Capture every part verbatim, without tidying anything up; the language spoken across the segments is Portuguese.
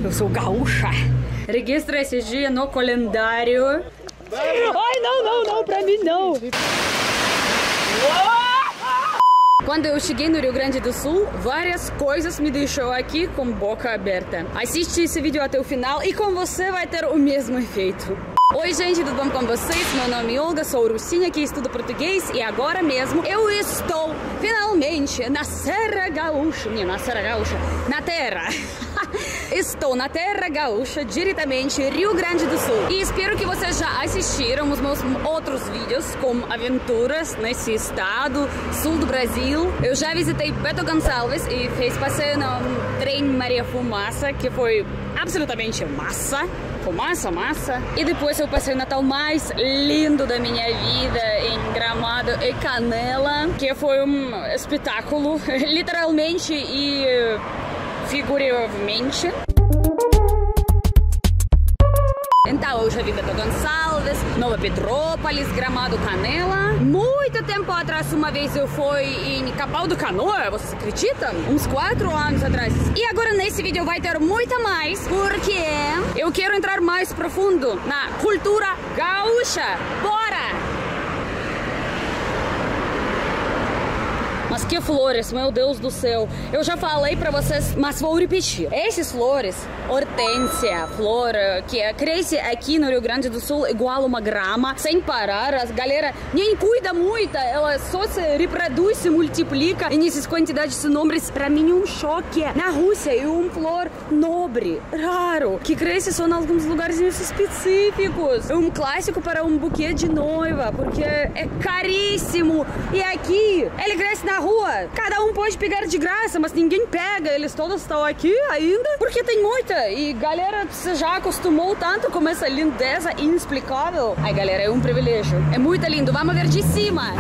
Eu sou gaúcha. Registra esse dia no calendário. Ai, não, não, não, pra mim não. Quando eu cheguei no Rio Grande do Sul, várias coisas me deixou aqui com boca aberta. Assiste esse vídeo até o final e com você vai ter o mesmo efeito. Oi gente, tudo bom com vocês? Meu nome é Olga, sou russinha que estuda português e agora mesmo eu estou finalmente na Serra Gaúcha, minha, na Serra Gaúcha, na terra. Estou na Terra Gaúcha, diretamente Rio Grande do Sul. E espero que vocês já assistiram os meus outros vídeos com aventuras nesse estado, sul do Brasil. Eu já visitei Beto Gonçalves e fiz passeio no trem Maria Fumaça, que foi absolutamente massa. Fumaça, massa. E depois eu passei o Natal mais lindo da minha vida em Gramado e Canela, que foi um espetáculo, literalmente e figurativamente. Então, eu já vi Beto Gonçalves, Nova Petrópolis, Gramado, Canela. Muito tempo atrás, uma vez eu fui em Capão do Canoa, vocês acreditam? Uns quatro anos atrás. E agora nesse vídeo vai ter muito mais, porque eu quero entrar mais profundo na cultura gaúcha. Bora! Mas que flores, meu Deus do céu. Eu já falei pra vocês, mas vou repetir. Essas flores, hortênsia, flor que cresce aqui no Rio Grande do Sul igual uma grama, sem parar. A galera nem cuida muito, ela só se reproduz, se multiplica. E nessas quantidades de nomes, pra mim um choque. Na Rússia é uma flor nobre, raro, que cresce só em alguns lugares específicos. É um clássico para um buquê de noiva, porque é caríssimo. E aqui, ele cresce na rua, cada um pode pegar de graça, mas ninguém pega, eles todos estão aqui ainda, porque tem muita, e galera se já acostumou tanto com essa lindeza inexplicável. Ai galera, é um privilégio, é muito lindo, vamos ver de cima.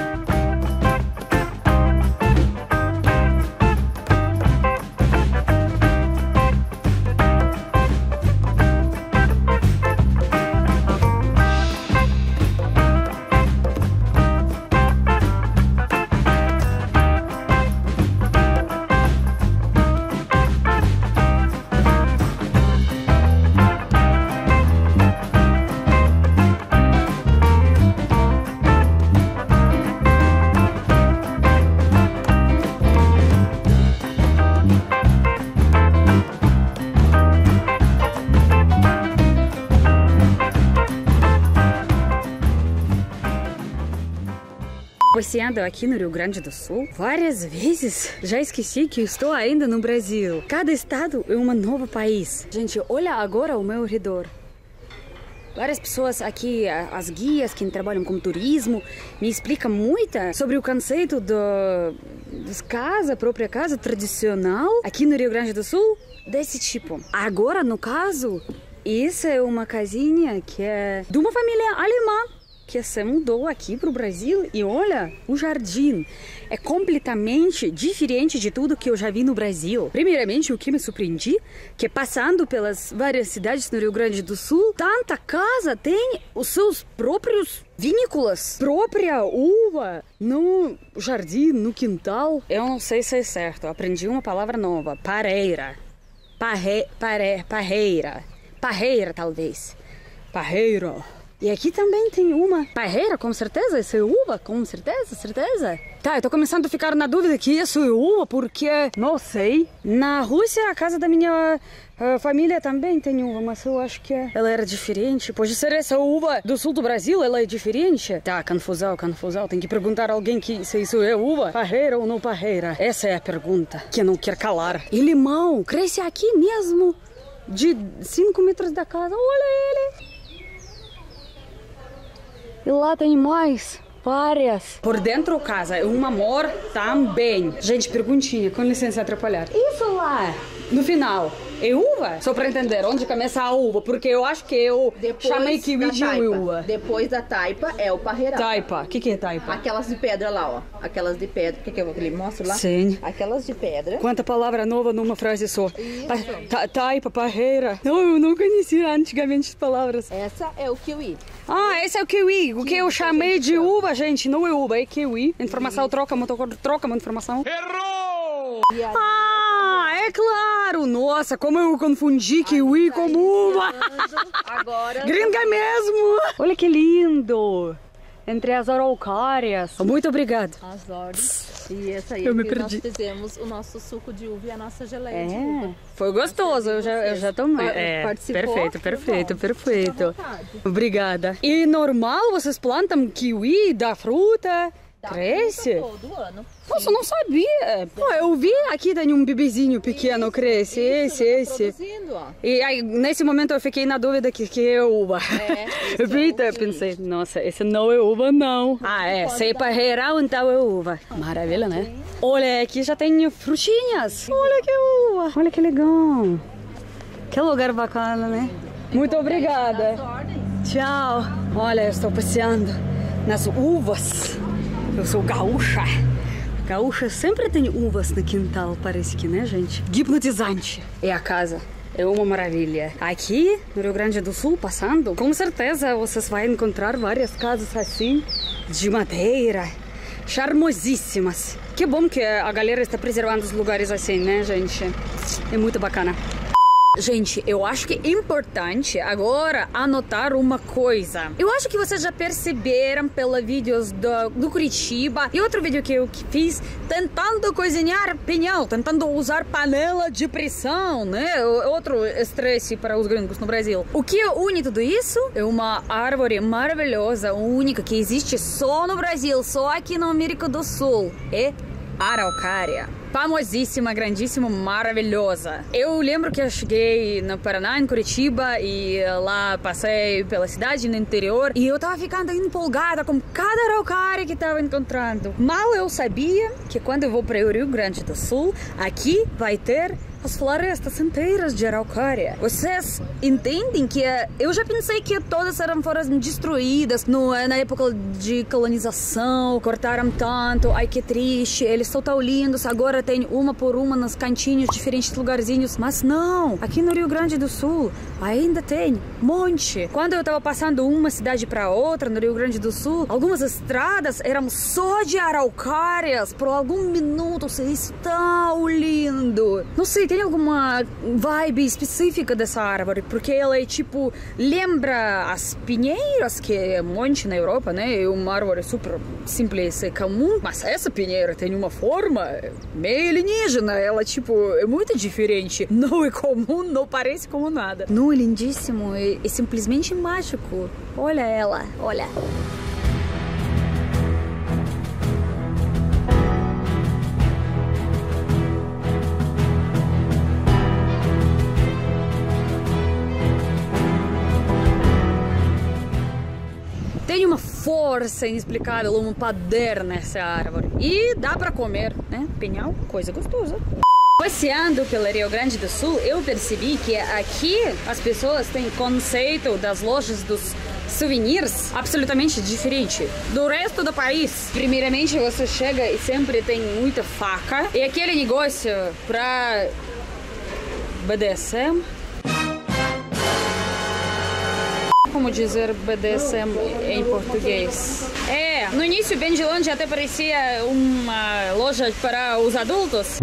Passeando aqui no Rio Grande do Sul várias vezes, já esqueci que estou ainda no Brasil. Cada estado é um novo país. Gente, olha agora ao meu redor. Várias pessoas aqui, as guias que trabalham com turismo, me explicam muito sobre o conceito do, das casas, própria casa tradicional aqui no Rio Grande do Sul, desse tipo. Agora, no caso, essa é uma casinha que é de uma família alemã, que se mudou aqui para o Brasil e olha, o jardim é completamente diferente de tudo que eu já vi no Brasil. Primeiramente, o que me surpreendi, que passando pelas várias cidades no Rio Grande do Sul, tanta casa tem os seus próprios vinícolas, própria uva no jardim, no quintal. Eu não sei se é certo, aprendi uma palavra nova, pareira, Parre, pare, parreira, parreira talvez, parreira. E aqui também tem uma parreira, com certeza, isso é uva, com certeza, certeza. Tá, eu tô começando a ficar na dúvida que isso é uva, porque, não sei. Na Rússia, a casa da minha uh, família também tem uva, mas eu acho que ela era diferente. Pode ser essa uva do sul do Brasil, ela é diferente? Tá, confusão, confusão. Tem que perguntar a alguém que, se isso é uva, parreira ou não parreira. Essa é a pergunta que eu não quero calar. E limão, cresce aqui mesmo, de cinco metros da casa, olha ele. E lá tem mais, várias. Por dentro da casa é um amor também. Gente, perguntinha, com licença atrapalhar. Isso lá, no final, é uva? Só pra entender onde começa a uva, porque eu acho que eu Depois chamei kiwi de uva. Depois da taipa é o parreirão. Taipa, o que que é taipa? Aquelas de pedra lá, ó. Aquelas de pedra, o que que eu lhe mostro lá? Sim. Aquelas de pedra. Quanta palavra nova numa frase só. Ta taipa, parreira. Não, eu não conhecia antigamente as palavras. Essa é o kiwi. Ah, esse é o kiwi. O que eu chamei de uva, gente, não é uva, é kiwi. Informação, troca, troca uma informação. Errou! Ah, É claro! Nossa, como eu confundi kiwi com uva! Agora... Gringa mesmo! Olha que lindo! Entre as araucárias. Muito obrigado. As ordens. E essa aí eu me que perdi. nós fizemos o nosso suco de uva e a nossa geleia é. de uva. Foi gostoso, eu já, eu já tomei. É, Participou? perfeito, perfeito, Bom, perfeito. Obrigada. E normal vocês plantam kiwi da fruta? Dá Cresce? Todo ano. Nossa, eu não sabia. Pô, eu vi aqui tem um bebezinho pequeno, cresce, Isso, esse, tá esse. ó. E aí, nesse momento eu fiquei na dúvida que, que é uva. É, Eita, é eu pensei, nossa, esse não é uva não. Ah, é, cepa real, então é uva. Maravilha, né? Olha, aqui já tem frutinhas. Olha que uva. Olha que legal. Que lugar bacana, né? Muito obrigada. Tchau. Olha, eu estou passeando nas uvas. Eu sou gaúcha. Gaúcha sempre tem uvas no quintal, parece que, né, gente? Hipnotizante. É a casa. É uma maravilha. Aqui, no Rio Grande do Sul, passando, com certeza vocês vão encontrar várias casas assim, de madeira, charmosíssimas. Que bom que a galera está preservando os lugares assim, né, gente? É muito bacana. Gente, eu acho que é importante agora anotar uma coisa. Eu acho que vocês já perceberam pelos vídeos do, do Curitiba e outro vídeo que eu fiz tentando cozinhar pinhão, tentando usar panela de pressão, né? Outro estresse para os gringos no Brasil. O que une tudo isso é uma árvore maravilhosa, única, que existe só no Brasil, só aqui na América do Sul. É araucária. Famosíssima, grandíssima, maravilhosa. Eu lembro que eu cheguei no Paraná, em Curitiba, e lá passei pela cidade, no interior, e eu tava ficando empolgada com cada araucária que tava encontrando. Mal eu sabia que quando eu vou para o Rio Grande do Sul, aqui vai ter as florestas inteiras de araucária. Vocês entendem que eu já pensei que todas eram foram destruídas no, na época de colonização, cortaram tanto, ai que triste, eles são tão lindos, agora tem uma por uma nos cantinhos, diferentes lugarzinhos, mas não, aqui no Rio Grande do Sul ainda tem um monte. Quando eu tava passando uma cidade para outra no Rio Grande do Sul, algumas estradas eram só de araucárias, por algum minuto, isso é tão lindo. Não sei, tem alguma vibe específica dessa árvore, porque ela é tipo, lembra as pinheiras, que é um monte na Europa, né? É uma árvore super simples e comum, mas essa pinheira tem uma forma meio alienígena, ela tipo, é muito diferente, não é comum, não parece como nada. Não, é lindíssimo, é, é simplesmente mágico. Olha ela, olha. Tem uma força inexplicável, um poder nessa árvore. E dá pra comer, né? Pinhão, coisa gostosa. Passeando pelo Rio Grande do Sul, eu percebi que aqui as pessoas têm conceito das lojas dos souvenirs absolutamente diferente do resto do país. Primeiramente, você chega e sempre tem muita faca. E aquele negócio pra B D S M. Como dizer B D S M em português? É, no início bem de longe até parecia uma loja para os adultos.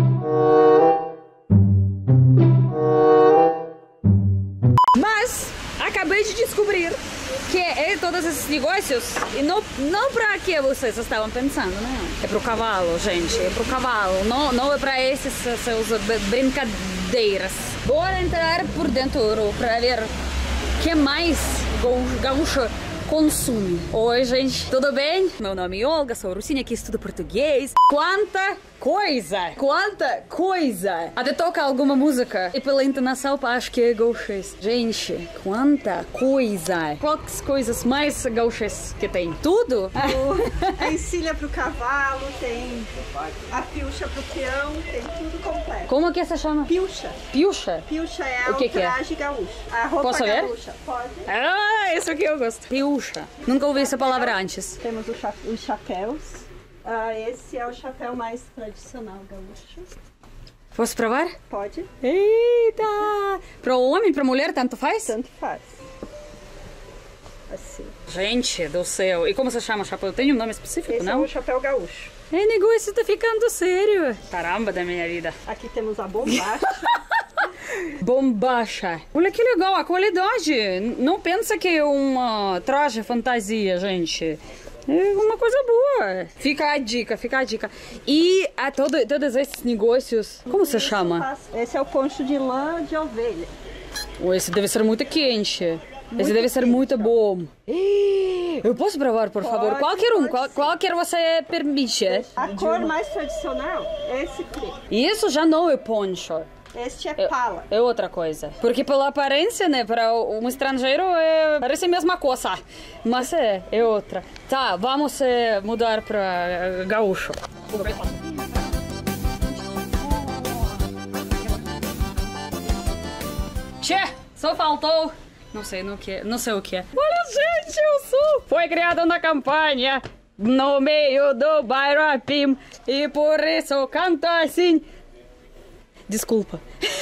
Mas acabei de descobrir que é todos esses negócios e não, não para que vocês estavam pensando, né? É pro cavalo, gente, é pro cavalo, não, não é para esses seus brincadeiras. Bora entrar por dentro para ver o que mais gaúcho consome. Oi, gente, tudo bem? Meu nome é Olga, sou russinha que estuda português. Quanta coisa! Quanta coisa! Até toca alguma música e pela entonação acho que é gauchês. Gente, quanta coisa! Quais coisas mais gauchês que tem? Tudo? A encilha pro cavalo, tem a pilcha pro peão, tem tudo completo. Como que você chama? Pilcha. Pilcha? Pilcha é O que o que é? traje gaúcho. A roupa Posso ver? gaúcha. Pode. Ah, isso aqui eu gosto. Pilcha. Nunca ouvi essa palavra antes. Temos o cha os chapéus. Ah, esse é o chapéu mais tradicional gaúcho. Posso provar? Pode. Eita! Para o homem, para a mulher, tanto faz? Tanto faz. assim. Gente do céu. E como você chama o chapéu? Tem um nome específico, Esse não? é o chapéu gaúcho. Ei, negócio tá ficando sério. Caramba da minha vida. Aqui temos a bombacha. Bombacha. Olha que legal a qualidade. Não pensa que é uma traje fantasia, gente. É uma coisa boa. Fica a dica, fica a dica. E a todo, todos esses negócios, como você chama? Esse é o concho de lã de ovelha. Oh, esse deve ser muito quente. Muito esse deve ser quente, muito ó. bom. Eu posso provar, por Pode, favor? Qualquer um, pode qual, sim. qualquer você permite. A cor mais tradicional é esse preto. Isso já não é poncho. Este é pala. É outra coisa. Porque pela aparência, né, para um estrangeiro é, parece a mesma coisa. Mas é, é outra. Tá, vamos é, mudar para gaúcho. Tchê, só faltou... Não sei no que, não sei o que é. Olha, gente, o Sul foi criado na campanha no meio do bairro Apim e por isso canta assim. Desculpa.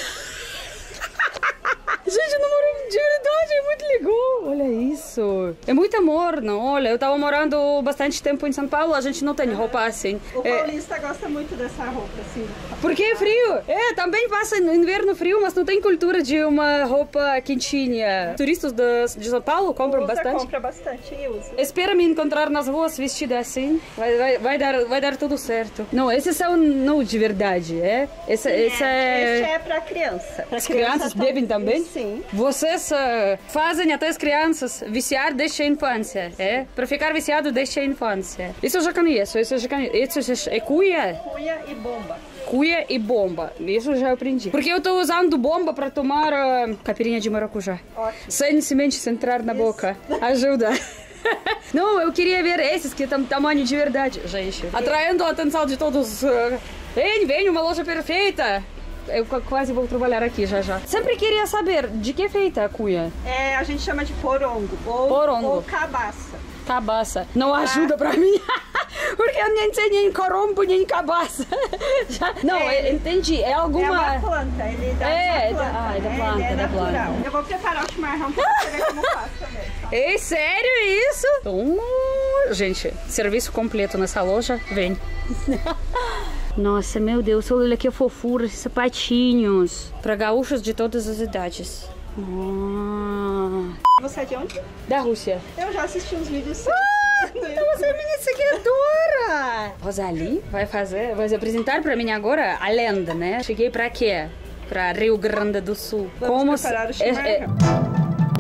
Gente, eu namoro de verdade, é muito legal. Olha isso. É muito amor, não? Olha, eu tava morando bastante tempo em São Paulo, a gente não tem roupa assim. O É, paulista gosta muito dessa roupa, assim. porque é frio. É, também passa no inverno frio, mas não tem cultura de uma roupa quentinha. Turistas de, de São Paulo compram Usa, bastante. compra bastante e usa. Espera me encontrar nas ruas vestida assim. Vai, vai, vai, dar, vai dar tudo certo. Não, esses são não de verdade, é? Esse, esse é... Este é pra criança. Pra As crianças tá- bebem também? Sim. Vocês uh, fazem até as crianças viciar desde a infância, é? Para ficar viciado desde a infância. Isso eu já conheço, isso eu já conheço. Isso é cuia? Cuia e bomba. Cuia e bomba. Isso eu já aprendi. Porque eu tô usando bomba para tomar uh, caipirinha de maracujá. Ótimo. Sem sementes entrar na boca. Ajuda. Não, eu queria ver esses que têm tamanho de verdade, gente. Atraindo a atenção de todos. Uh, vem, vem, uma loja perfeita. Eu qu- quase vou trabalhar aqui já já. Sempre queria saber de que é feita a cuia. É, a gente chama de porongo. Ou, Porongo. ou cabaça. Cabaça. Não ajuda pra mim. Porque eu nem sei nem corombo, nem cabaça. Já- Não, É. eu entendi. É É alguma... uma planta, ele dá É, uma planta. ah, é da né? planta, Ele é é da natural. planta. Eu vou preparar o chimarrão pra você ver como faz também. Tá? É sério isso? Uh, gente, serviço completo nessa loja, vem. Nossa, meu Deus, olha que fofura, esses sapatinhos. Para gaúchos de todas as idades. Ah, Você é de onde? da Rússia. Eu já assisti uns vídeos seus. Então você é minha seguidora! Rosalie vai fazer, vai apresentar para mim agora a lenda, né? Cheguei para quê? Para Rio Grande do Sul. Vamos se- preparar o é- é- chimarrão.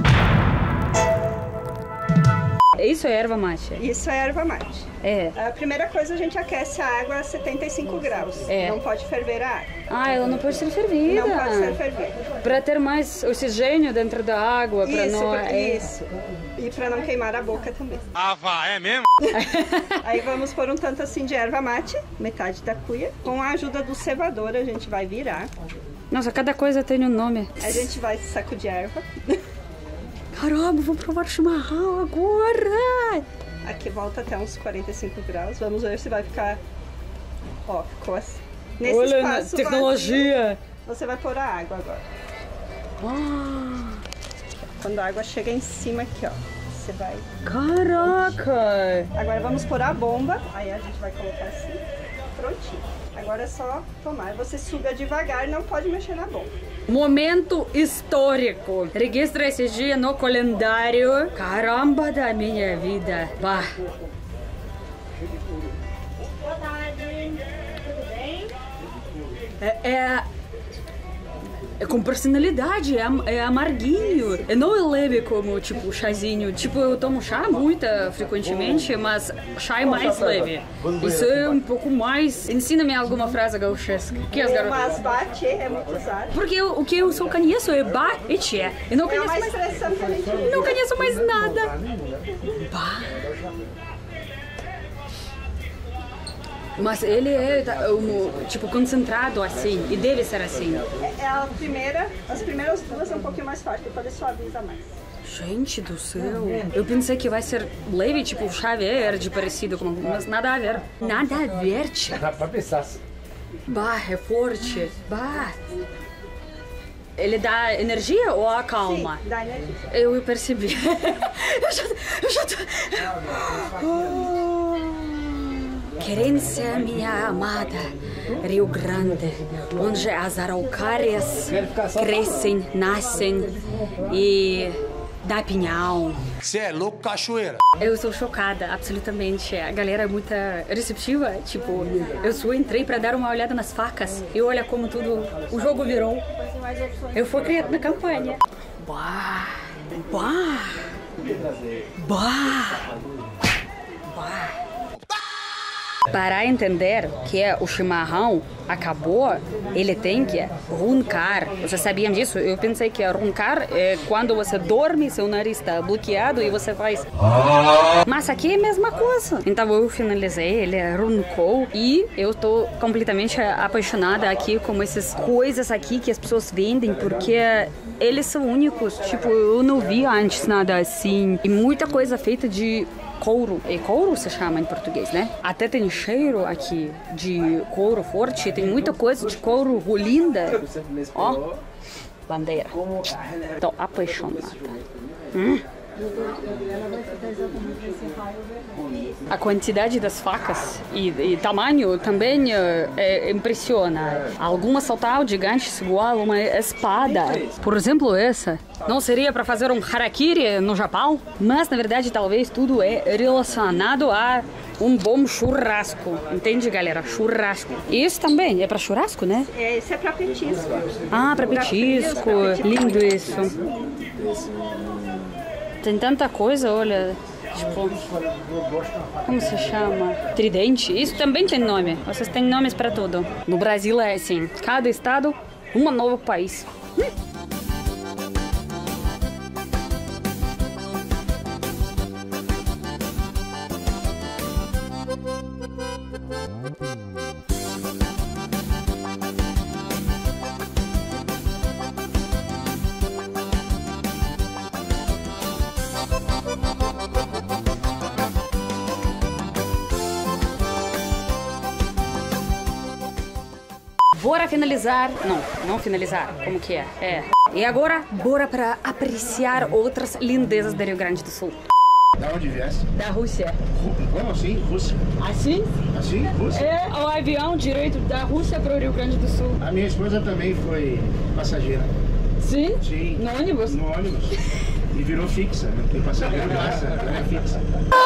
Isso é erva mate. Isso é erva mate. É. A primeira coisa, a gente aquece a água a setenta e cinco graus. É. Não pode ferver a água. Ah, ela não pode ser fervida. Não pode ser fervida. Para ter mais oxigênio dentro da água, para Isso, não. pra- é- isso. E pra não queimar a boca também. Ah, vá, é mesmo? Aí vamos pôr um tanto assim de erva mate, metade da cuia. Com a ajuda do cevador, a gente vai virar. Nossa, cada coisa tem um nome. A gente vai sacudir a erva. Caramba, vou provar chimarrão agora! Aqui volta até uns quarenta e cinco graus. Vamos ver se vai ficar... Ó, ficou assim. Nesse Olha, na espaço tecnologia! vazio, você vai pôr a água agora. Ah, Quando a água chega em cima aqui, ó. Você vai... caraca! Agora vamos pôr a bomba. Aí a gente vai colocar assim. Prontinho. Agora é só tomar. Você suga devagar, não pode mexer na bomba. Momento histórico. Registra esse dia no calendário. Caramba da minha vida. Bah. Boa tarde. Tudo bem? É, é, é com personalidade, é, am- é amarguinho. É não é leve como, tipo, chazinho. Tipo, eu tomo chá muito frequentemente, mas chá é mais leve. Isso é um pouco mais... Ensina-me alguma frase gauchesca. Que as garotas... Mas bate é muito usado. Porque eu- o que eu só conheço é ba e tchê. Eu não É conheço uma mais... expressão que a gente usa. Não conheço mais nada. Bah. Mas ele é tá, um, tipo concentrado assim e deve ser assim. É a primeira, as primeiras duas é um pouquinho mais forte, depois ele suaviza mais. Gente do céu. Eu pensei que vai ser leve, tipo chá verde parecido com, mas nada a ver. Nada a ver, tchê. Dá pra pensar. Bah, é forte. Bah. ele dá energia ou acalma? Sim, dá energia. Eu percebi. eu já, eu já tô... Oh. Querência, minha amada, Rio Grande, onde as araucárias crescem, nascem e dá pinhão. Você é louco, cachoeira? Eu estou chocada, absolutamente. A galera é muito receptiva. Tipo, eu só entrei pra dar uma olhada nas facas e olha como tudo, o jogo virou. Eu fui criada na campanha. Bah, bah, bah, bah. Para entender que o chimarrão acabou, ele tem que roncar. Vocês sabiam disso? Eu pensei que roncar é quando você dorme, seu nariz está bloqueado e você faz... Mas aqui é a mesma coisa. Então eu finalizei, ele roncou e eu estou completamente apaixonada aqui com essas coisas aqui que as pessoas vendem, porque eles são únicos. Tipo, eu não vi antes nada assim. E muita coisa feita de... couro. E couro se chama em português, né? Até tem cheiro aqui de couro forte. Tem muita coisa de couro linda. Ó, bandeira. Tô apaixonada. Hum? A quantidade das facas e, e tamanho também é, impressiona. Algumas são tão gigantes igual uma espada. Por exemplo, essa. Não seria para fazer um harakiri no Japão? Mas, na verdade, talvez tudo é relacionado a um bom churrasco. Entende, galera? Churrasco. Isso também é para churrasco, né? É, esse é para petisco. Ah, para petisco. Lindo isso. Tem tanta coisa, olha, tipo, como se chama? Tridente? Isso também tem nome. Vocês têm nomes para tudo. No Brasil é assim, cada estado, um novo país. Hum. Bora finalizar, não, não finalizar, como que é? É. E agora, bora para apreciar outras lindezas do Rio Grande do Sul. Da onde viesse? Da Rússia. Como assim? Rússia? Assim? Assim? Rússia? É, o avião direito da Rússia para o Rio Grande do Sul. A minha esposa também foi passageira. Sim? Sim. No ônibus? No ônibus. E virou fixa, né? Porque passageiro passa, ela é fixa.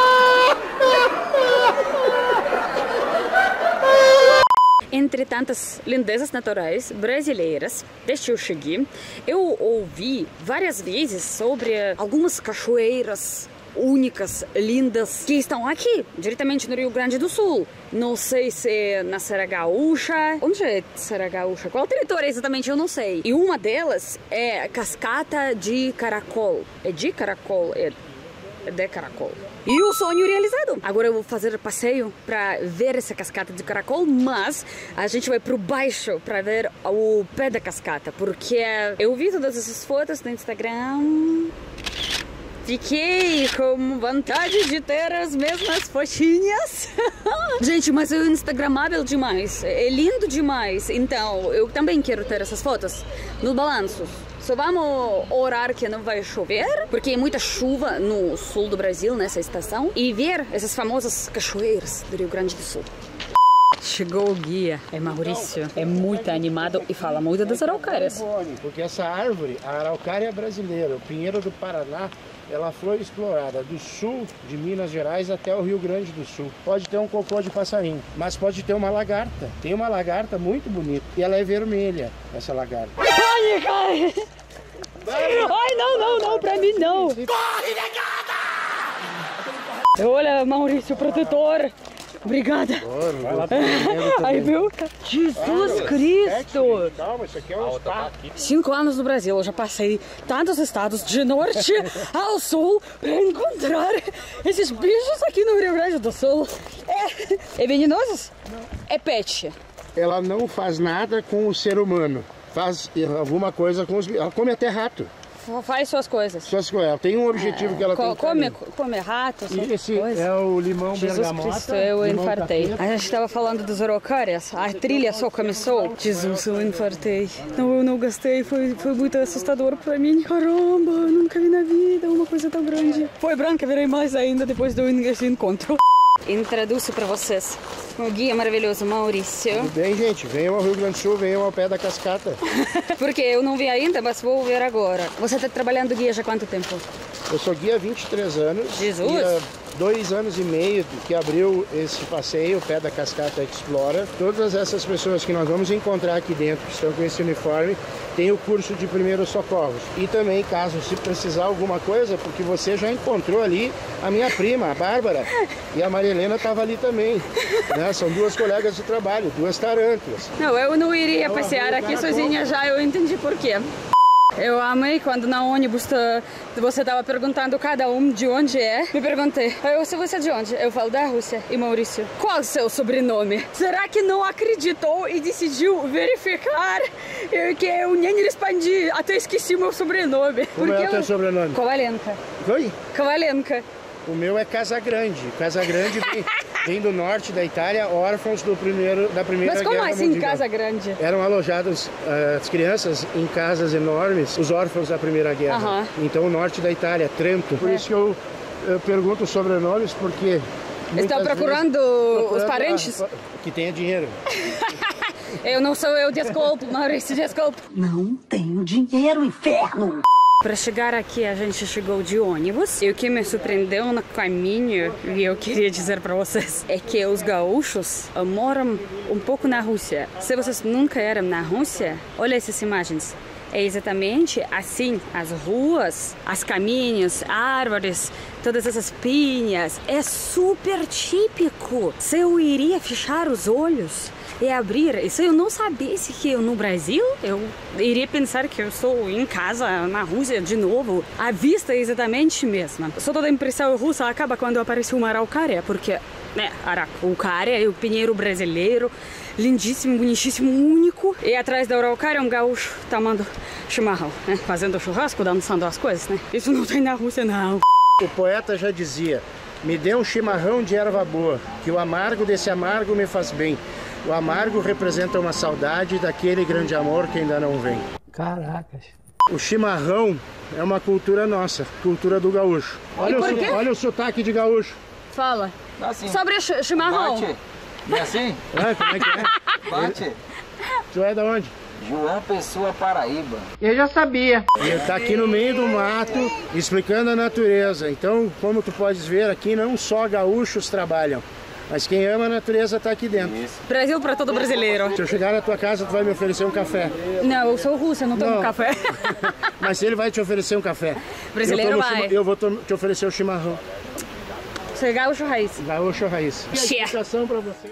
Entre tantas lindezas naturais brasileiras, desde eu cheguei, eu ouvi várias vezes sobre algumas cachoeiras únicas, lindas, que estão aqui, diretamente no Rio Grande do Sul. Não sei se é na Serra Gaúcha. Onde é Serra Gaúcha? Qual território exatamente? Eu não sei. E uma delas é a Cascata de Caracol. É de Caracol? É de Caracol. E o sonho realizado. Agora eu vou fazer passeio para ver essa cascata de caracol, mas a gente vai por baixo para ver o pé da cascata, porque eu vi todas essas fotos no Instagram. Fiquei com vontade de ter as mesmas fotinhas. Gente, mas é instagramável demais. É lindo demais. Então, eu também quero ter essas fotos nos balanços. Só vamos orar que não vai chover, porque é muita chuva no sul do Brasil nessa estação. E ver essas famosas cachoeiras do Rio Grande do Sul. Chegou o guia, é Maurício, é muito animado e fala muito das araucárias. Porque essa árvore, a araucária brasileira, o pinheiro do Paraná, ela foi explorada do sul de Minas Gerais até o Rio Grande do Sul. Pode ter um cocô de passarinho, mas pode ter uma lagarta. Tem uma lagarta muito bonita e ela é vermelha, essa lagarta. Corre, corre! Ai, não, não, não, pra mim não! Corre, negada! Olha, Maurício, protetor! Obrigada! Aí, viu? Jesus Cristo! Calma, isso aqui é um estado. Cinco anos no Brasil, eu já passei tantos estados de norte ao sul para encontrar esses bichos aqui no Rio Grande do Sul. É, é venenosos? É pet. Ela não faz nada com o ser humano. Faz alguma coisa com os... Ela come até rato. faz suas coisas. Suas coisas. Ela tem um objetivo é, que ela co tem que come, come rato, essas E esse coisas. é o limão Jesus bergamota. Cristo, eu limão infartei. capeta. A gente estava falando dos araucárias, a trilha só começou. Jesus, eu infartei. Não, eu não gastei, foi, foi muito assustador pra mim. Caramba, eu nunca vi na vida uma coisa tão grande. Foi branca, virei mais ainda depois do encontro. Introduzo para vocês o guia maravilhoso Maurício. Tudo bem, gente? Venham ao Rio Grande do Sul, venham ao pé da cascata. Porque eu não vi ainda, mas vou ver agora. Você está trabalhando guia já há quanto tempo? Eu sou guia há vinte e três anos. Jesus! E há dois anos e meio que abriu esse passeio, o pé da cascata Explora. Todas essas pessoas que nós vamos encontrar aqui dentro, que estão com esse uniforme, tem o curso de primeiros socorros. E também, caso se precisar alguma coisa, porque você já encontrou ali a minha prima, a Bárbara, e a Maria Helena estava ali também. Né? São duas colegas de trabalho, duas tarântulas. Não, eu não iria passear aqui sozinha já, eu entendi por quê. Eu amei quando na ônibus você estava perguntando cada um de onde é. Me perguntei, eu, se você é de onde? Eu falo da Rússia. E Maurício, qual o seu sobrenome? Será que não acreditou e decidiu verificar que eu nem respondi? Até esqueci meu sobrenome. Como é o teu sobrenome? Kovalenka. Oi? Kovalenka. O meu é Casagrande. Casagrande vem, vem do norte da Itália, órfãos do primeiro, da Primeira Guerra Mundial. Mas como assim Casagrande? Eram alojadas uh, as crianças em casas enormes, os órfãos da Primeira Guerra. Uh-huh. Então o norte da Itália, Trento. Por é. isso que eu, eu pergunto sobrenomes, porque... Estão procurando, procurando os parentes? A, que tenha dinheiro. Eu não sou eu, desculpe, Maurício, desculpe. Não tenho dinheiro, inferno! Para chegar aqui, a gente chegou de ônibus. E o que me surpreendeu no caminho, e eu queria dizer para vocês, é que os gaúchos moram um pouco na Rússia. Se vocês nunca eram na Rússia, olha essas imagens. É exatamente assim, as ruas, os caminhos, árvores, todas essas pinhas. É super típico. Se eu iria fechar os olhos e abrir, e se eu não sabesse que eu no Brasil, eu iria pensar que eu estou em casa, na Rússia de novo. A vista é exatamente a mesma. Só toda a impressão russa acaba quando aparece uma araucária, porque, né, araucária é o pinheiro brasileiro, lindíssimo, bonitíssimo, único. E atrás da araucária é um gaúcho tomando chimarrão, né, fazendo churrasco, dançando as coisas, né. Isso não tem na Rússia, não. O poeta já dizia, me dê um chimarrão de erva boa, que o amargo desse amargo me faz bem. O amargo representa uma saudade daquele grande amor que ainda não vem. Caracas. O chimarrão é uma cultura nossa, cultura do gaúcho. Olha, o, olha o sotaque de gaúcho. Fala. Assim. Sobre o chimarrão. Bate. Não é assim? Ah, como é que é? Bate. Tu é da onde? João Pessoa, Paraíba. Eu já sabia. Ele tá aqui no meio do mato, explicando a natureza. Então, como tu podes ver, aqui não só gaúchos trabalham. Mas quem ama a natureza está aqui dentro. Isso. Brasil para todo brasileiro. Se eu chegar na tua casa, tu vai me oferecer um café. Não, eu sou russa, não tomo não. café. Mas ele vai te oferecer um café. Brasileiro eu vai. Chima... Eu vou te oferecer o chimarrão. Você é gaúcho raiz. Gaúcho raiz. E a Xê. explicação para você.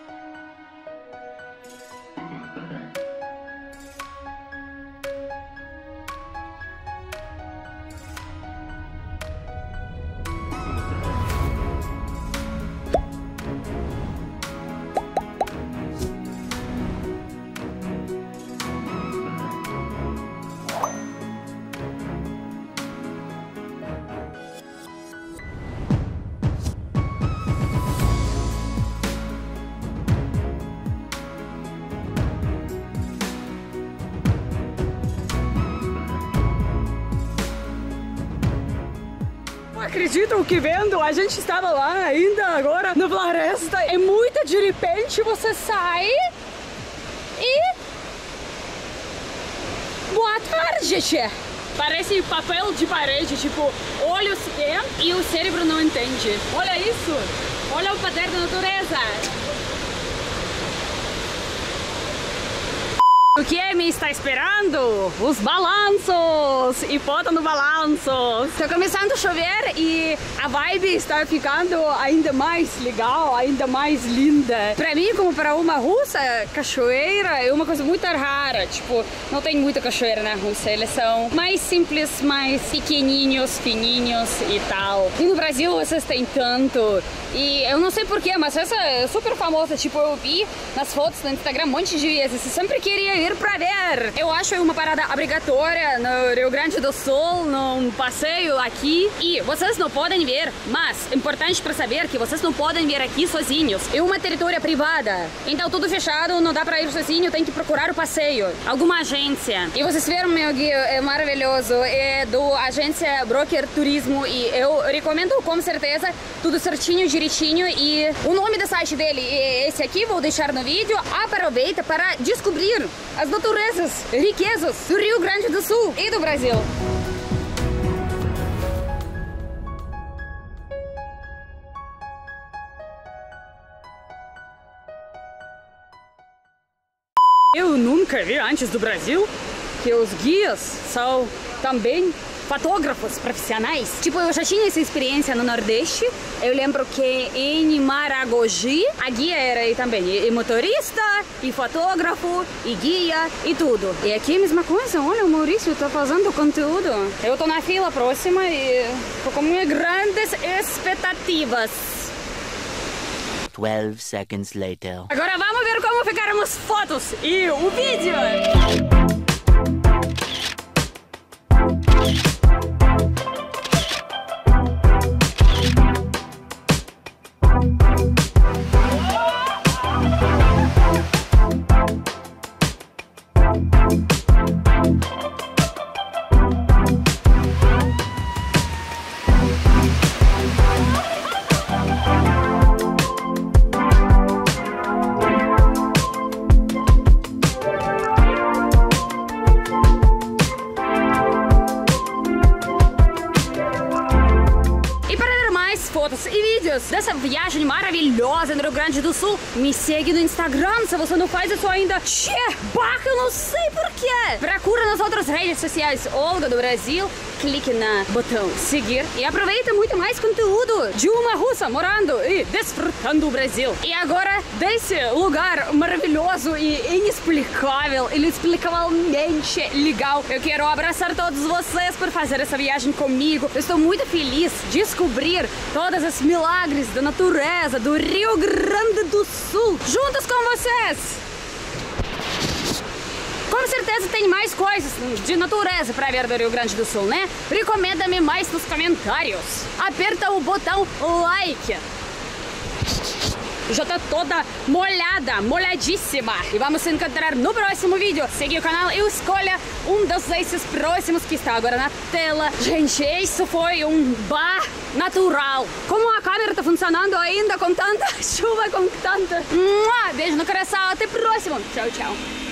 Acreditam que vendo, a gente estava lá ainda agora na floresta e muito de repente você sai e... Boa tarde, tchê! Parece papel de parede, tipo, olhos é, e o cérebro não entende. Olha isso! Olha o poder da natureza! O que me está esperando? Os balanços! E foto no balanço! Está começando a chover e a vibe está ficando ainda mais legal, ainda mais linda. Para mim, como para uma russa, cachoeira é uma coisa muito rara. Tipo, não tem muita cachoeira na Rússia. Eles são mais simples, mais pequenininhos, fininhos e tal. E no Brasil vocês têm tanto. E eu não sei porquê, mas essa é super famosa. Tipo, eu vi nas fotos no Instagram um monte de vezes. Eu sempre queria vir pra ver. Eu acho uma parada obrigatória no Rio Grande do Sul, num passeio aqui. E vocês não podem ver, mas importante para saber que vocês não podem vir aqui sozinhos. É uma território privada, então tudo fechado, não dá pra ir sozinho, tem que procurar o passeio, alguma agência. E vocês viram meu guia, é maravilhoso, é do agência Broker Turismo e eu recomendo com certeza, tudo certinho, direitinho. E o nome do site dele é esse aqui, vou deixar no vídeo. Aproveita para descobrir as naturezas, riquezas do Rio Grande do Sul e do Brasil. Eu nunca vi antes do Brasil que os guias são também fotógrafos profissionais. Tipo, eu já tinha essa experiência no Nordeste. Eu lembro que em Maragogi a guia era aí também, e motorista, e fotógrafo, e guia, e tudo. E aqui a mesma coisa, olha, o Maurício tá fazendo conteúdo. Eu tô na fila próxima e tô com grandes expectativas. twelve seconds later. Agora vamos ver como ficaram as fotos e o vídeo. Fotos e vídeos dessa viagem maravilhosa no Rio Grande do Sul, me segue no Instagram se você não faz isso ainda. Tchê, baca, eu não sei porquê. Procura nas outras redes sociais Olga do Brasil, clique na botão seguir e aproveita muito mais conteúdo de uma russa morando e desfrutando o Brasil. E agora, desse lugar maravilhoso e inexplicável, inexplicavelmente legal, eu quero abraçar todos vocês por fazer essa viagem comigo. Eu estou muito feliz de descobrir todos os milagres da natureza do Rio Grande do Sul juntos com vocês. Com certeza tem mais coisas de natureza para ver do Rio Grande do Sul, né? Recomenda-me mais nos comentários. Aperta o botão like. Já tá toda molhada, molhadíssima. E vamos se encontrar no próximo vídeo. Segue o canal e escolha um dos desses próximos que está agora na tela. Gente, isso foi um bar natural. Como a câmera tá funcionando ainda com tanta chuva, com tanta... Beijo no coração, até o próximo. Tchau, tchau.